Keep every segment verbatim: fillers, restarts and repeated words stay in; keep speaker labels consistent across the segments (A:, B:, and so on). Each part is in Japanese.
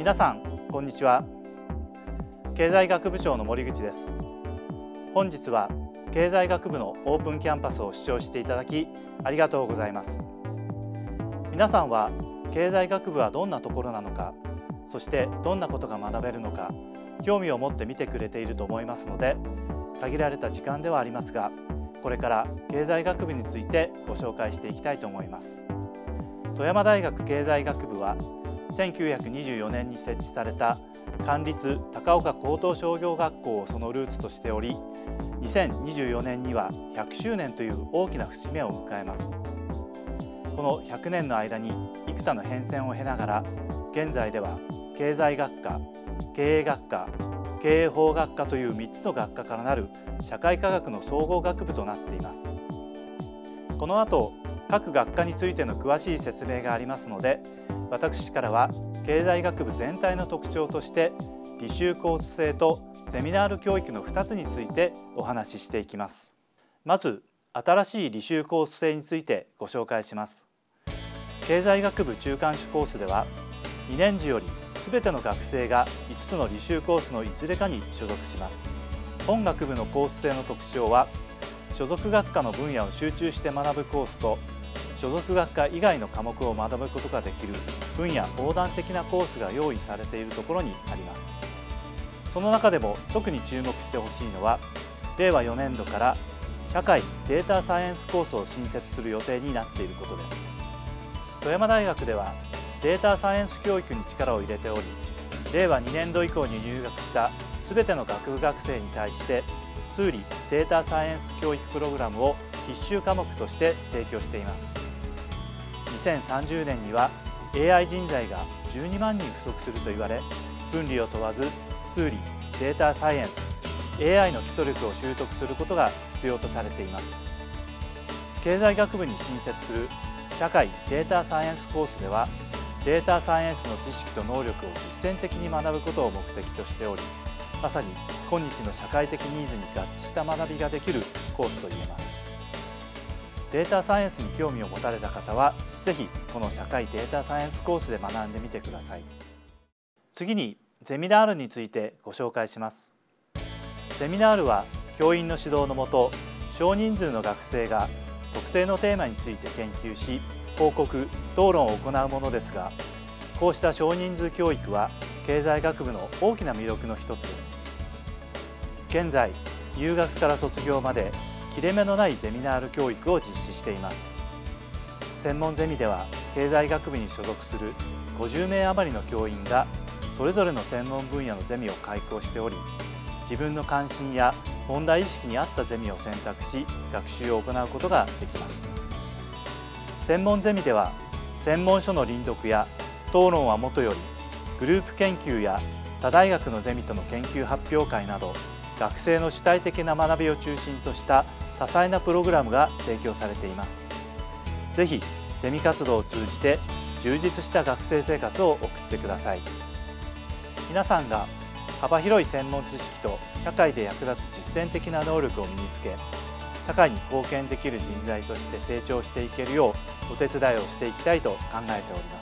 A: 皆さんこんにちは。経済学部長の森口です。本日は経済学部のオープンキャンパスを視聴していただきありがとうございます。皆さんは経済学部はどんなところなのか、そしてどんなことが学べるのか興味を持って見てくれていると思いますので、限られた時間ではありますが、これから経済学部についてご紹介していきたいと思います。富山大学経済学部はせんきゅうひゃくにじゅうよねんに設置された官立高岡高等商業学校をそのルーツとしており、にせんにじゅうよねんにはひゃくしゅうねんという大きな節目を迎えます。このひゃくねんの間に幾多の変遷を経ながら、現在では経済学科、経営学科、経営法学科というみっつの学科からなる社会科学の総合学部となっています。この後、各学科についての詳しい説明がありますので、私からは経済学部全体の特徴として履修コース制とセミナール教育のふたつについてお話ししていきます。まず新しい履修コース制についてご紹介します。経済学部中間種コースではにねん時よりすべての学生がいつつの履修コースのいずれかに所属します。本学部のコース制の特徴は、所属学科の分野を集中して学ぶコースと所属学科以外の科目を学ぶことができる分野横断的なコースが用意されているところにあります。その中でも特に注目してほしいのは、れいわよねんどから社会データサイエンスコースを新設する予定になっていることです。富山大学ではデータサイエンス教育に力を入れており、れいわにねんど以降に入学したすべての学部学生に対して数理データサイエンス教育プログラムを必修科目として提供しています。にせんさんじゅうねんには エーアイ 人材がじゅうにまんにん不足すると言われ、分離を問わず数理データサイエンス エーアイ の基礎力を習得することが必要とされています。経済学部に新設する社会データサイエンスコースでは、データサイエンスの知識と能力を実践的に学ぶことを目的としており、まさに今日の社会的ニーズに合致した学びができるコースといえます。データサイエンスに興味を持たれた方は、ぜひこの社会データサイエンスコースで学んでみてください。次にゼミナールについてご紹介します。ゼミナールは教員の指導のもと、少人数の学生が特定のテーマについて研究し、報告・討論を行うものですが、こうした少人数教育は経済学部の大きな魅力の一つです。現在、入学から卒業まで切れ目のないゼミナール教育を実施しています。専門ゼミでは経済学部に所属するごじゅうめい余りの教員がそれぞれの専門分野のゼミを開講しており、自分の関心や問題意識に合ったゼミを選択し学習を行うことができます。専門ゼミでは専門書の輪読や討論はもとより、グループ研究や他大学のゼミとの研究発表会など、学生の主体的な学びを中心とした多彩なプログラムが提供されています。ぜひゼミ活動を通じて充実した学生生活を送ってください。皆さんが幅広い専門知識と社会で役立つ実践的な能力を身につけ、社会に貢献できる人材として成長していけるようお手伝いをしていきたいと考えております。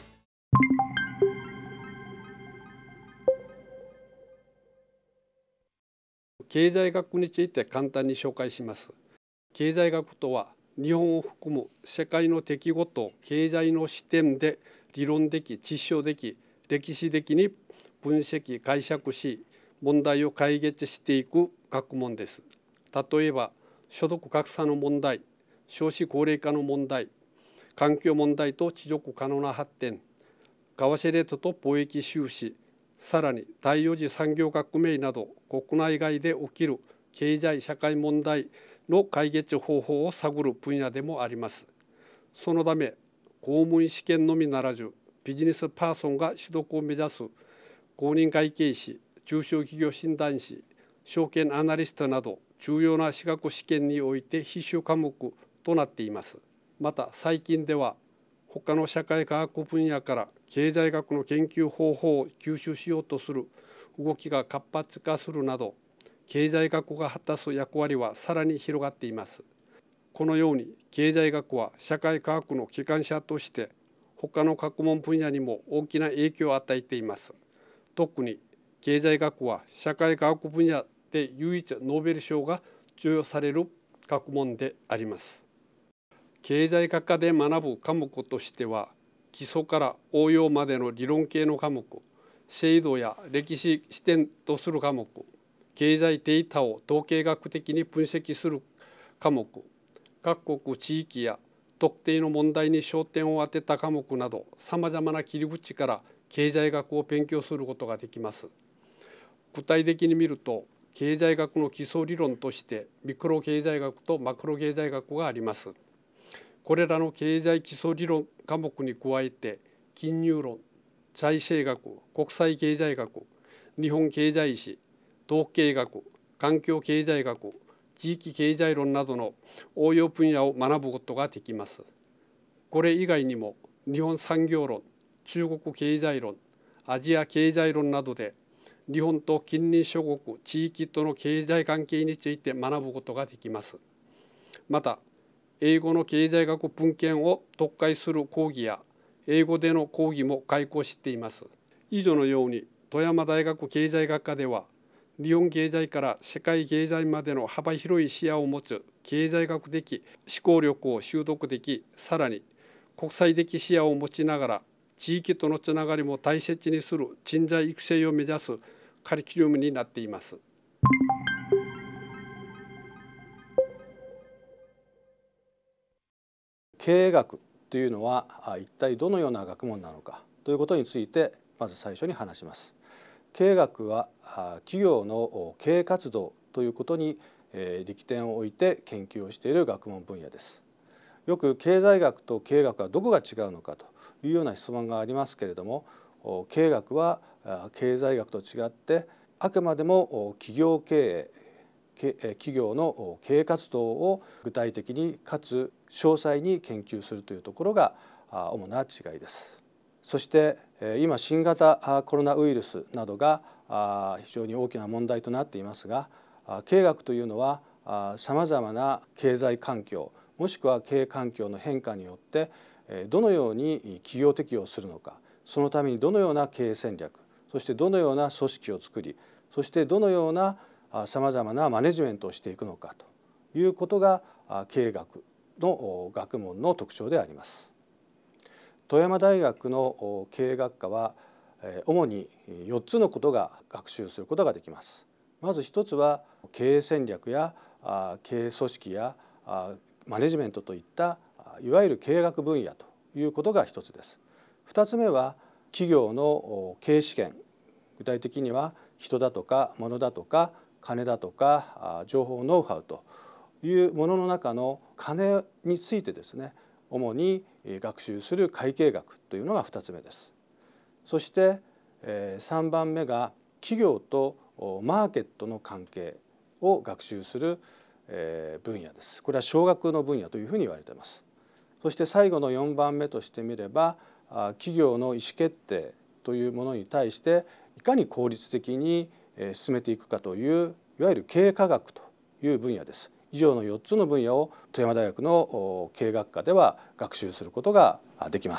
B: 経済学について簡単に紹介します。経済学とは、日本を含む世界の出来事を経済の視点で理論的、実証的、歴史的に分析・解釈し、問題を解決していく学問です。例えば、所得格差の問題、少子高齢化の問題、環境問題と持続可能な発展、為替レートと貿易収支、さらに第四次産業革命など国内外で起きる経済社会問題の解決方法を探る分野でもあります。そのため、公務員試験のみならず、ビジネスパーソンが取得を目指す公認会計士、中小企業診断士、証券アナリストなど重要な資格試験において必修科目となっています。また最近では、他の社会科学分野から経済学の研究方法を吸収しようとする動きが活発化するなど、経済学が果たす役割はさらに広がっています。このように経済学は社会科学の機関車として他の学問分野にも大きな影響を与えています。特に経済学は社会科学分野で唯一ノーベル賞が授与される学問であります。経済学科で学ぶ科目としては、基礎から応用までの理論系の科目、制度や歴史視点とする科目、経済データを統計学的に分析する科目、各国地域や特定の問題に焦点を当てた科目など、さまざまな切り口から経済学を勉強することができます。具体的に見ると、経済学の基礎理論としてミクロ経済学とマクロ経済学があります。これらの経済基礎理論科目に加えて、金融論、財政学、国際経済学、日本経済史、統計学、環境経済学、地域経済論などの応用分野を学ぶことができます。これ以外にも日本産業論、中国経済論、アジア経済論などで日本と近隣諸国、地域との経済関係について学ぶことができます。また、英語の経済学文献を読解する講義や英語での講義も開講しています。以上のように富山大学経済学科では、日本経済から世界経済までの幅広い視野を持つ経済学的思考力を習得でき、さらに国際的視野を持ちながら地域とのつながりも大切にする人材育成を目指すカリキュラムになっています。
C: 経営学というのは一体どのような学問なのかということについてまず最初に話します。経営学は企業の経営活動ということに力点を置いて研究をしている学問分野です。よく経済学と経営学はどこが違うのかというような質問がありますけれども、経営学は経済学と違ってあくまでも企業経営企業の経営活動を具体的にかつ詳細に研究するというところが主な違いです。そして今新型コロナウイルスなどが非常に大きな問題となっていますが、経営学というのはさまざまな経済環境もしくは経営環境の変化によってどのように企業適応するのか、そのためにどのような経営戦略、そしてどのような組織を作り、そしてどのようなさまざまなマネジメントをしていくのかということが経営学の学問の特徴であります。富山大学の経営学科は主によっつのことが学習することができます。まず一つは経営戦略や経営組織やマネジメントといったいわゆる経営学分野ということが一つです。二つ目は企業の経営試験、具体的には人だとか物だとか金だとか情報ノウハウというものの中の金についてですね、主に学習する会計学というのがふたつめです。そしてさんばんめが企業とマーケットの関係を学習する分野です。これは商学の分野というふうに言われています。そして最後のよんばんめとしてみれば、企業の意思決定というものに対していかに効率的に進めていくかといういわゆる経営科学という分野です。以上のよっつの分野を富山大学の経営学科では学習することができます。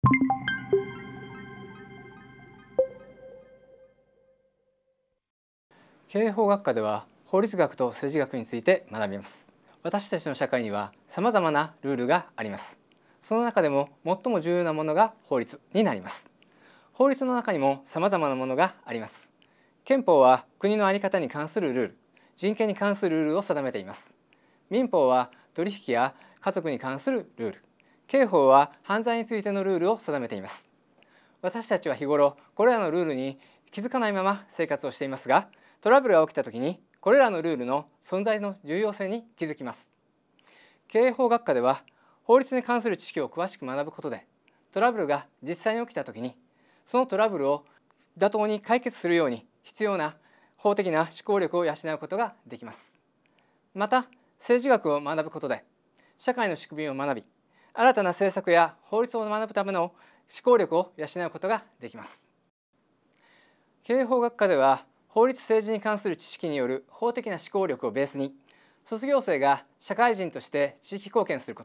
D: 経営法学科では法律学と政治学について学びます。私たちの社会にはさまざまなルールがあります。その中でも最も重要なものが法律になります。法律の中にもさまざまなものがあります。憲法は国の在り方に関するルール、人権に関するルールを定めています。民法は取引や家族に関するルール、刑法は犯罪についてのルールを定めています。私たちは日頃これらのルールに気づかないまま生活をしていますが、トラブルが起きたときにこれらのルールの存在の重要性に気づきます。経営法学科では法律に関する知識を詳しく学ぶことで、トラブルが実際に起きたときにそのトラブルを妥当に解決するように必要な法的な思考力を養うことができます。また政治学を学ぶことで社会の仕組みを学び、新たな政策や法律を学ぶための思考力を養うことができます。経営法学科では法律政治に関する知識による法的な思考力をベースに、卒業生が社会人として地域貢献すること、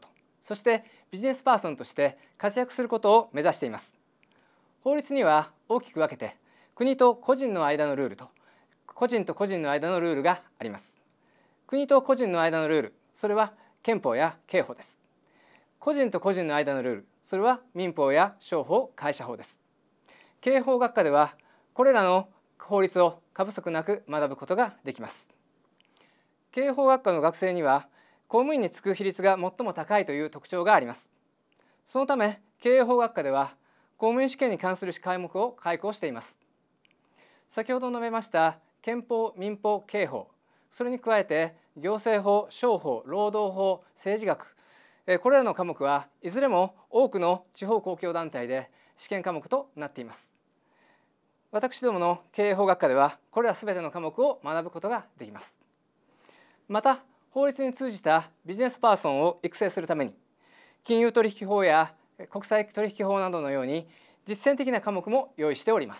D: そしてビジネスパーソンとして活躍することを目指しています。法律には大きく分けて国と個人の間のルールと個人と個人の間のルールがあります。国と個人の間のルール、それは憲法や刑法です。個人と個人の間のルール、それは民法や商法、会社法です。刑法学科ではこれらの法律を過不足なく学ぶことができます。刑法学科の学生には公務員に就く比率が最も高いという特徴があります。そのため刑法学科では公務員試験に関する科目を開講しています。先ほど述べました憲法、民法、刑法、それに加えて行政法、商法、労働法、政治学、これらの科目はいずれも多くの地方公共団体で試験科目となっています。私どもの経営法学科ではこれらすべての科目を学ぶことができます。また法律に通じたビジネスパーソンを育成するために金融取引法や国際取引法などのように実践的な科目も用意しております。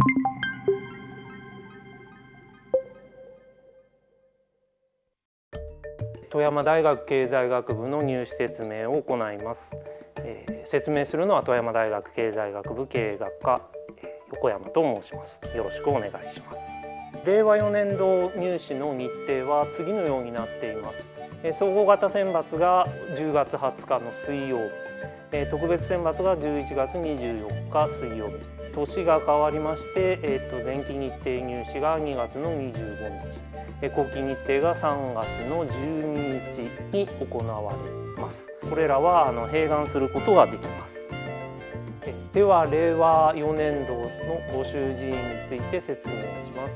E: 富山大学経済学部の入試説明を行います。えー、説明するのは富山大学経済学部経営学科横山と申します。よろしくお願いします。れいわよねんど入試の日程は次のようになっています。えー、総合型選抜がじゅうがつはつかの水曜日、えー、特別選抜がじゅういちがつにじゅうよっか水曜日、年が変わりまして、えー、と前期日程入試がにがつのにじゅうごにち、後期日程がさんがつのじゅうににちに行われます。これらはあの併願することができます。ではれいわよねんどの募集人員について説明します。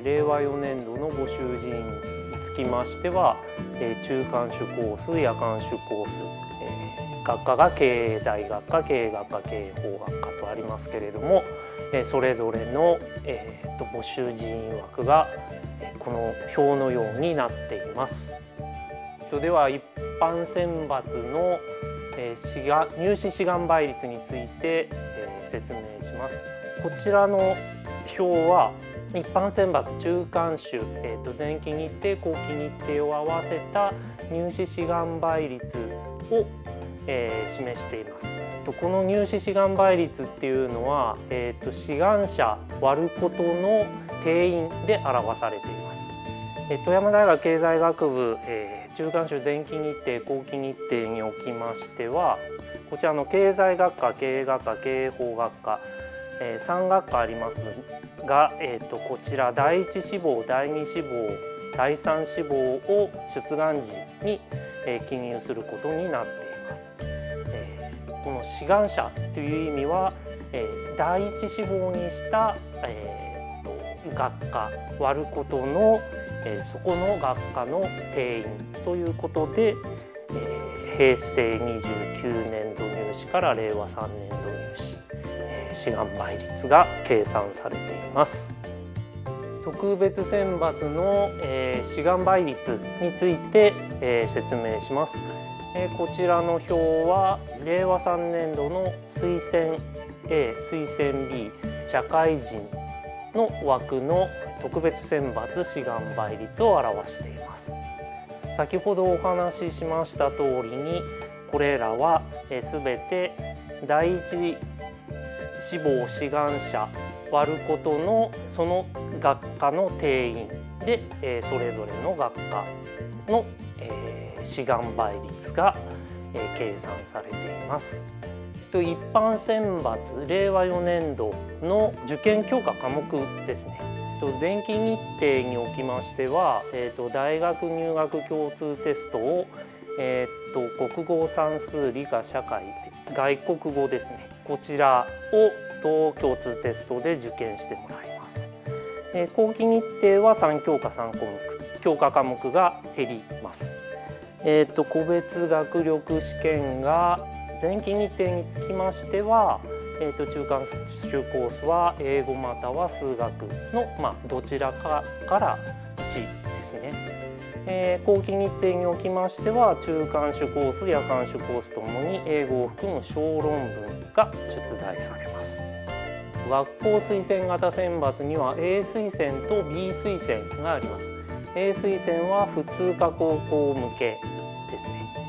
E: れいわよねんどの募集人員につきましては、中間種コース、夜間種コース、学科が経済学科、経営学科、経営法学科とありますけれども、それぞれの募集人員枠がこの表のようになっています。では一般選抜の入試志願倍率について説明します。こちらの表は一般選抜中間種、えー、と前期日程後期日程を合わせた入試志願倍率を、えー、示しています。この入試志願倍率っていうのは、えー、と志願者割ることの定員で表されています。えー、富山大学経済学部、えー中間種前期日程後期日程におきましては、こちらの経済学科、経営学科、経営法学科、えー、さん学科ありますが、えー、とこちらだいいち志望、だいに志望、だいさん志望を出願時に、えー、記入することになっています。えー、この志願者という意味は、えー、だいいち志望にした、えー、と学科割ることのそこの学科の定員ということで、へいせいにじゅうきゅうねんど入試かられいわさんねんど入試、志願倍率が計算されています。特別選抜の志願倍率について説明します。こちらの表はれいわさんねんどの推薦 A、推薦 B、社会人の枠の特別選抜志願倍率を表しています。先ほどお話ししました通りに、これらはすべてだいいち志望志願者割ることのその学科の定員でそれぞれの学科の志願倍率が計算されています。一般選抜れいわよねんどの受験教科科目ですね。前期日程におきましては、えー、と大学入学共通テストを、えー、と国語、算数、理科、社会、外国語ですね、こちらをと共通テストで受験してもらいます。えー、後期日程はさん教科さん項目、教科科目が減ります。えー、と個別学力試験が前期日程につきましては、えー、と中間種コースは英語または数学の、まあ、どちらかからいちですね。えー、後期日程におきましては中間種コース、夜間種コースともに英語を含む小論文が出題されます。学校推薦型選抜には A 推薦と B 推薦があります。A 推薦は普通科高校向けですね。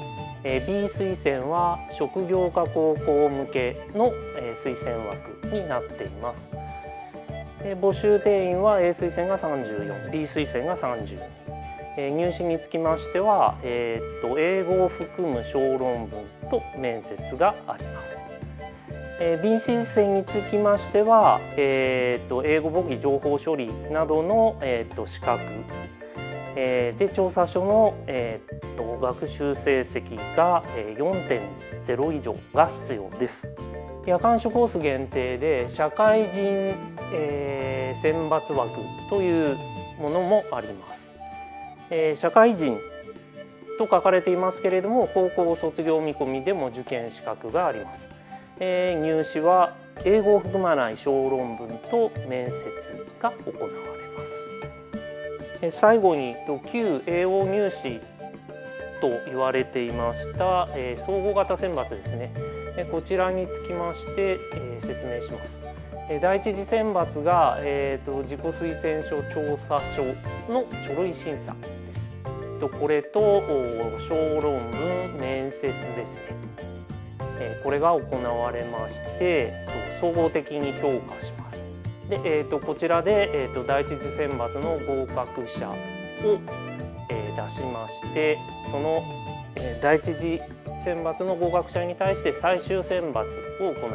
E: えー、B 推薦は職業科高校向けの、えー、推薦枠になっています。えー、募集定員は A 推薦がさんじゅうよん、B 推薦がさんじゅうに。えー、入試につきましては、えー、と英語を含む小論文と面接があります。えー、B 推薦につきましては、えー、と英語簿記情報処理などの、えー、と資格、えー、で調査書の、えー、と学習成績が よんてんゼロ 以上が必要です。夜間種コース限定で社会人、えー、選抜枠というものもあります。えー、社会人と書かれていますけれども、高校卒業見込みでも受験資格があります。えー、入試は英語を含まない小論文と面接が行われます。えー、最後に旧英語入試と言われていました、えー、総合型選抜ですね。えー、こちらにつきまして、えー、説明します。第一次選抜が、えー、と自己推薦書調査書の書類審査です。とこれと小論文面接ですね、えー、これが行われまして総合的に評価します。で、えー、とこちらで、えー、と第一次選抜の合格者を、えー、出しまして、その、えー、第一次選抜の合格者に対して最終選抜を行います。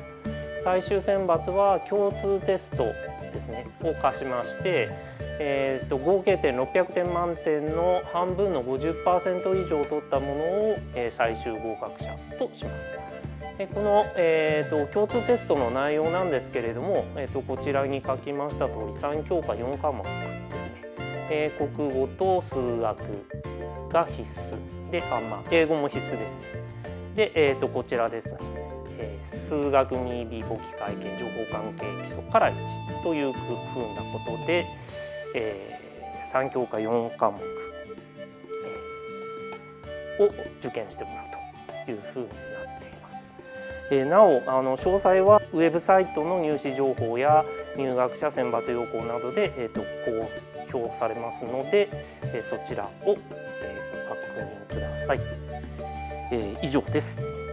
E: 最終選抜は共通テストですねを課しまして、えー、と合計点ろっぴゃくてん満点の半分の ごじゅっパーセント 以上取ったものを、えー、最終合格者とします。でこの、えー、と共通テストの内容なんですけれども、えー、とこちらに書きました通りさん教科よん科目ですね、えー、国語と数学が必須で、あ、まあ、英語も必須ですね。で、えー、とこちらですね、えー、数学に簿記会計情報関係基礎からいちというふうなことで、えー、さん教科よん科目、えー、を受験してもらうというふうになっています。えー、なおあの詳細はウェブサイトの入試情報や入学者選抜要項などで、えー、と公表されますので、えー、そちらを、えー、ご確認ください。えー、以上です。